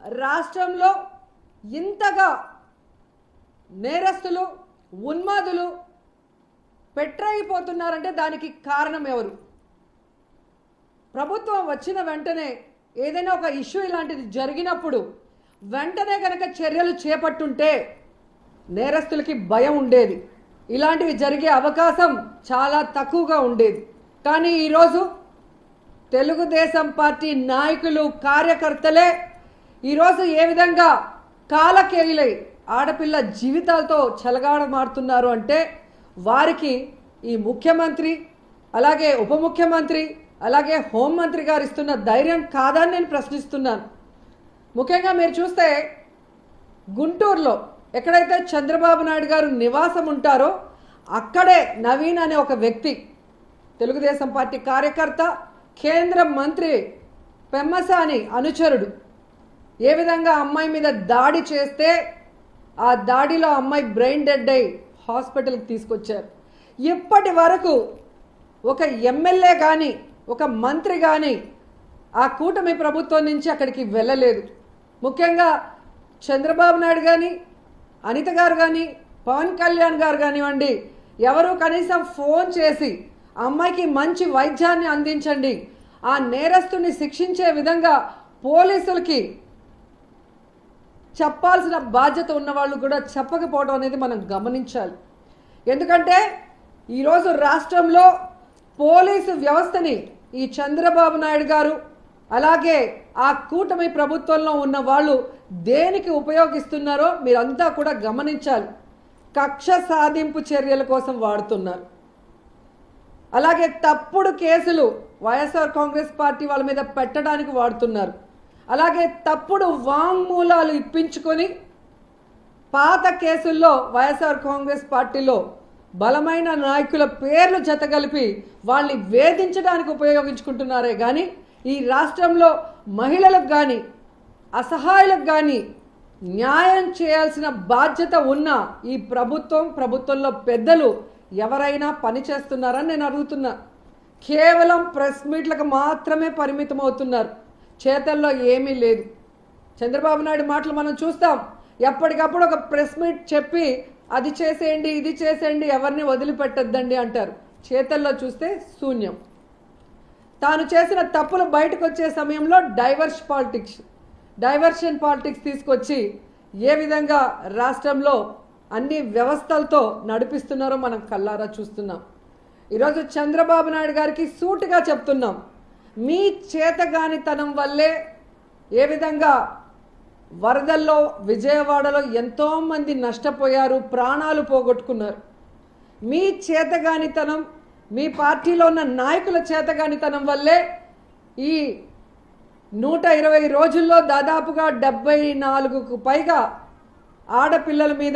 రాష్ట్రంలో ఇంతగా నేరస్తులు ఉన్మాదులు పెట్టరైపోతున్నారంటే దానికి కారణం ఎవరు? ప్రభుత్వం వచ్చిన వెంటనే ఏదైనా ఒక ఇష్యూ ఇలాంటిది జరిగినప్పుడు వెంటనే కనుక చర్యలు చేపట్టుంటే నేరస్తులకి భయం ఉండేది, ఇలాంటివి జరిగే అవకాశం చాలా తక్కువగా ఉండేది. కానీ ఈరోజు తెలుగుదేశం పార్టీ నాయకులు కార్యకర్తలే ఈరోజు ఏ విధంగా కాలకేయులై ఆడపిల్ల జీవితాలతో చెలగాడమాడుతున్నారు అంటే వారికి ఈ ముఖ్యమంత్రి అలాగే ఉప ముఖ్యమంత్రి అలాగే హోంమంత్రి గారు ఇస్తున్న ధైర్యం కాదని నేను ప్రశ్నిస్తున్నాను. ముఖ్యంగా మీరు చూస్తే గుంటూరులో ఎక్కడైతే చంద్రబాబు నాయుడు గారు నివాసం ఉంటారో అక్కడే నవీన్ అనే ఒక వ్యక్తి తెలుగుదేశం పార్టీ కార్యకర్త కేంద్ర మంత్రి పెమ్మసాని అనుచరుడు ఏ విధంగా అమ్మాయి మీద దాడి చేస్తే ఆ దాడిలో అమ్మాయి బ్రెయిన్ డెడ్ అయి హాస్పిటల్కి తీసుకొచ్చారు. ఇప్పటి వరకు ఒక ఎమ్మెల్యే కానీ ఒక మంత్రి కానీ ఆ కూటమి ప్రభుత్వం నుంచి అక్కడికి వెళ్ళలేదు. ముఖ్యంగా చంద్రబాబు నాయుడు కానీ అనిత గారు కానీ పవన్ కళ్యాణ్ గారు కానివ్వండి ఎవరు కనీసం ఫోన్ చేసి అమ్మాయికి మంచి వైద్యాన్ని అందించండి, ఆ నేరస్తుని శిక్షించే విధంగా పోలీసులకి చెప్పాల్సిన బాధ్యత ఉన్నవాళ్ళు కూడా చెప్పకపోవడం అనేది మనం గమనించాలి. ఎందుకంటే ఈరోజు రాష్ట్రంలో పోలీసు వ్యవస్థని ఈ చంద్రబాబు నాయుడు గారు అలాగే ఆ కూటమి ప్రభుత్వంలో ఉన్న వాళ్ళు దేనికి ఉపయోగిస్తున్నారో మీరంతా కూడా గమనించాలి. కక్ష సాధింపు చర్యల కోసం వాడుతున్నారు. అలాగే తప్పుడు కేసులు వైఎస్ఆర్ కాంగ్రెస్ పార్టీ వాళ్ళ మీద పెట్టడానికి వాడుతున్నారు. అలాగే తప్పుడు వాంగ్మూలాలు ఇప్పించుకొని పాత కేసుల్లో వైఎస్ఆర్ కాంగ్రెస్ పార్టీలో బలమైన నాయకుల పేర్లు జతగలిపి వాళ్ళని వేధించడానికి ఉపయోగించుకుంటున్నారే కానీ ఈ రాష్ట్రంలో మహిళలకు కానీ అసహాయులకు కానీ న్యాయం చేయాల్సిన బాధ్యత ఉన్న ఈ ప్రభుత్వంలో పెద్దలు ఎవరైనా పని చేస్తున్నారని నేను అడుగుతున్నా. కేవలం ప్రెస్ మీట్లకు మాత్రమే పరిమితం అవుతున్నారు, చేతల్లో ఏమీ లేదు. చంద్రబాబు నాయుడు మాటలు మనం చూస్తాం, ఎప్పటికప్పుడు ఒక ప్రెస్ మీట్ చెప్పి అది చేసేయండి ఇది చేసేయండి ఎవరిని వదిలిపెట్టద్దండి అంటారు, చేతల్లో చూస్తే శూన్యం. తాను చేసిన తప్పులు బయటకు వచ్చే సమయంలో డైవర్షన్ పాలిటిక్స్ తీసుకొచ్చి ఏ విధంగా రాష్ట్రంలో అన్ని వ్యవస్థలతో నడిపిస్తున్నారో మనం కళ్ళారా చూస్తున్నాం. ఈరోజు చంద్రబాబు నాయుడు గారికి సూటిగా చెప్తున్నాం, మీ చేతగానితనం వల్లే ఏ విధంగా వరదల్లో విజయవాడలో ఎంతోమంది నష్టపోయారు, ప్రాణాలు పోగొట్టుకున్నారు. మీ చేతగానితనం మీ పార్టీలో ఉన్న నాయకుల చేతగానితనం వల్లే ఈ 120 రోజుల్లో దాదాపుగా 74కు పైగా ఆడపిల్లల మీద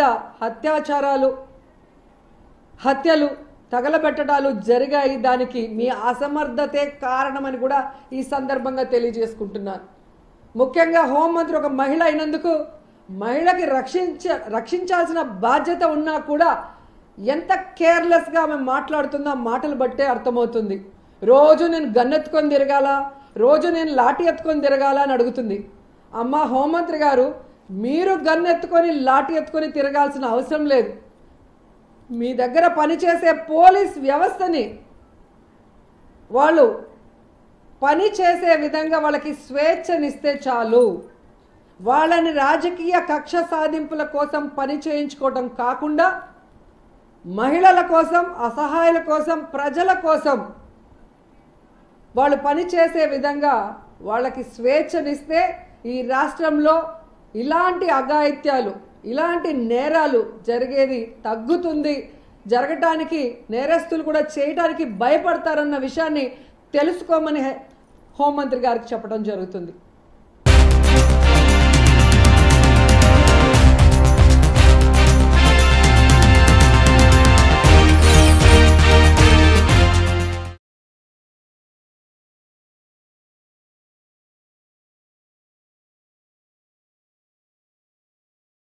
హత్యలు తగలబెట్టడాలు జరిగాయి. దానికి మీ అసమర్థతే కారణమని కూడా ఈ సందర్భంగా తెలియజేసుకుంటున్నాను. ముఖ్యంగా హోంమంత్రి ఒక మహిళ అయినందుకు మహిళకి రక్షించాల్సిన బాధ్యత ఉన్నా కూడా ఎంత కేర్లెస్గా ఆమె మాట్లాడుతుందో ఆ మాటలు బట్టే అర్థమవుతుంది. రోజు నేను గన్నెత్తుకొని తిరగాల, రోజు నేను లాఠీ ఎత్తుకొని తిరగాల అని అడుగుతుంది. అమ్మ హోంమంత్రి గారు, మీరు గన్నెత్తుకొని లాఠీ ఎత్తుకొని తిరగాల్సిన అవసరం లేదు. మీ దగ్గర పనిచేసే పోలీస్ వ్యవస్థని వాళ్ళు పని చేసే విధంగా వాళ్ళకి స్వేచ్ఛనిస్తే చాలు. వాళ్ళని రాజకీయ కక్ష సాధింపుల కోసం పని చేయించుకోవడం కాకుండా మహిళల కోసం, అసహాయుల కోసం, ప్రజల కోసం వాళ్ళు పని చేసే విధంగా వాళ్ళకి స్వేచ్ఛనిస్తే ఈ రాష్ట్రంలో ఇలాంటి అఘాయిత్యాలు, ఇలాంటి నేరాలు జరిగేది తగ్గుతుంది. జరగటానికి నేరస్తులు కూడా చేయడానికి భయపడతారన్న విషయాన్ని తెలుసుకోమని హోంమంత్రి గారికి చెప్పడం జరుగుతుంది.